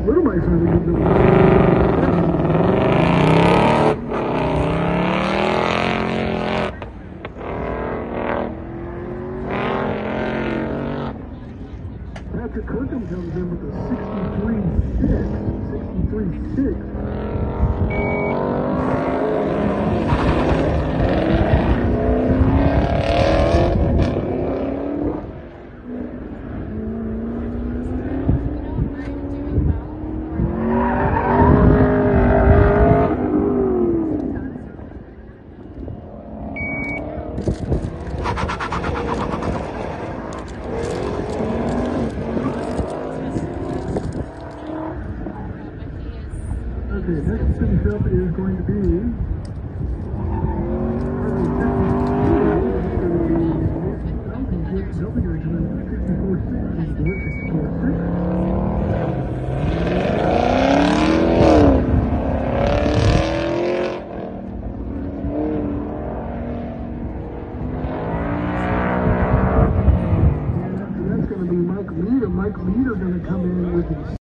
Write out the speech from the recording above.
Little Mike's trying to get the Patrick Kirkham comes in with a 63-6. 63-6. Okay, next finish up is going to be Mike Leader going to come in with his